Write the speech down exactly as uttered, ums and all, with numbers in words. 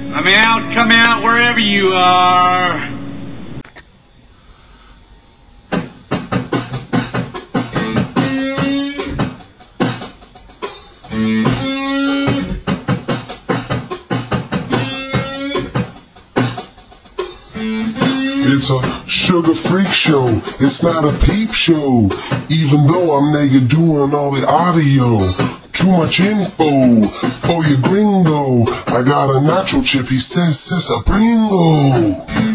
I'm out, come out wherever you are. It's a sugar freak show, it's not a peep show. Even though I'm naked doing all the audio. Too much info for your gringo. I got a nacho chip, he says, sis, a gringo.